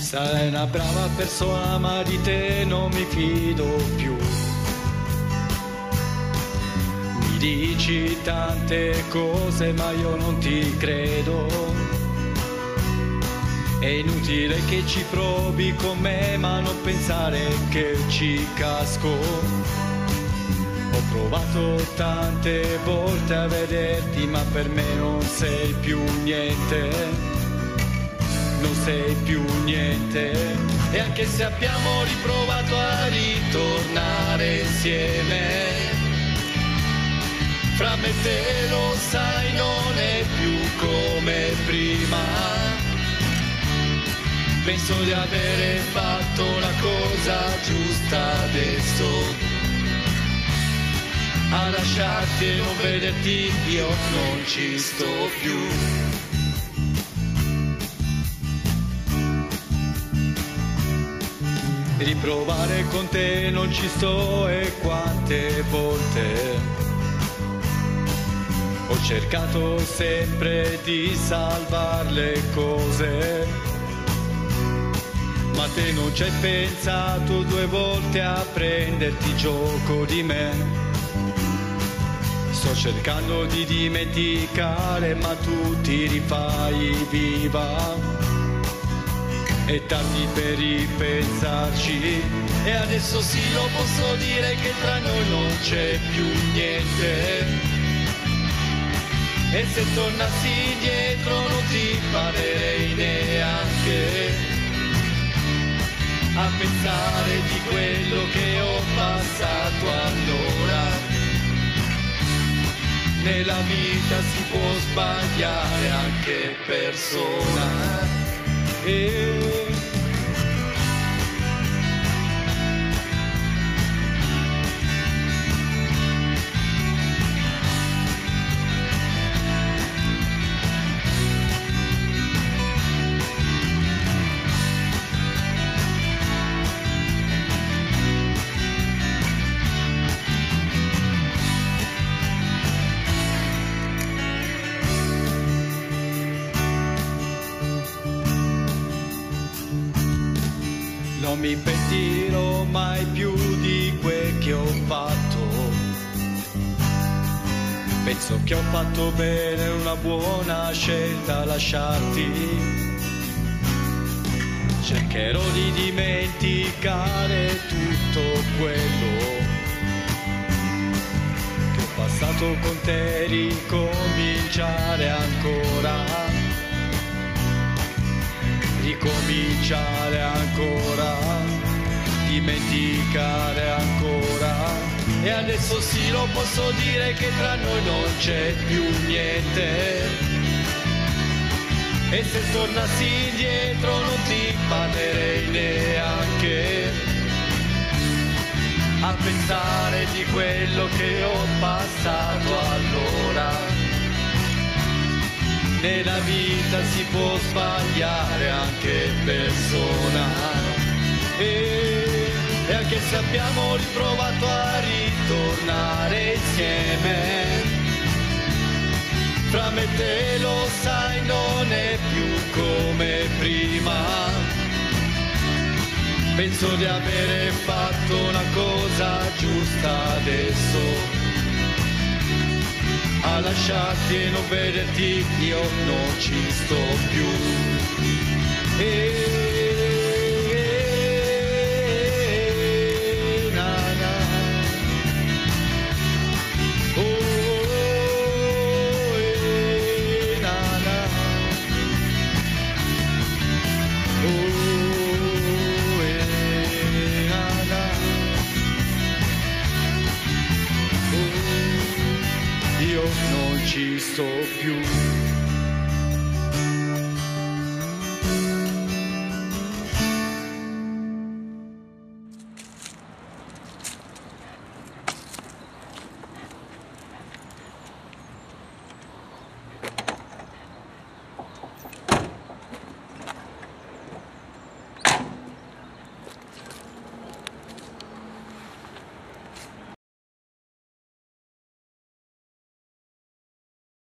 Sarai una brava persona, ma di te non mi fido più. Mi dici tante cose, ma io non ti credo. È inutile che ci provi con me, ma non pensare che ci casco. Ho provato tante volte a vederti, ma per me non sei più niente. Non sei più niente. E anche se abbiamo riprovato a ritornare insieme, fra me e te lo sai non è più come prima. Penso di avere fatto la cosa giusta adesso, a lasciarti e non vederti io non ci sto più. Riprovare con te non ci sto, e quante volte ho cercato sempre di salvare le cose, ma te non ci hai pensato due volte a prenderti gioco di me. Sto cercando di dimenticare, ma tu ti rifai viva. È tardi per ripensarci, e adesso sì lo posso dire che tra noi non c'è più niente. E se tornassi indietro non ti parlerei neanche a pensare di quello che ho passato allora. Nella vita si può sbagliare anche persona. Non mi pentirò mai più di quel che ho fatto. Penso che ho fatto bene, una buona scelta a lasciarti. Cercherò di dimenticare tutto quello che ho passato con te, ricominciare ancora. Ricominciare ancora, dimenticare ancora. E adesso sì lo posso dire che tra noi non c'è più niente. E se tornassi indietro non ti parlerei neanche a pensare di quello che ho passato allora. Nella vita si può sbagliare anche persona, e anche se abbiamo riprovato a ritornare insieme, fra me e te lo sai non è più come prima. Penso di avere fatto una cosa giusta adesso, a lasciarti e non vederti io non ci sto più. Na na. Na na. Na na. Io non ci sto più.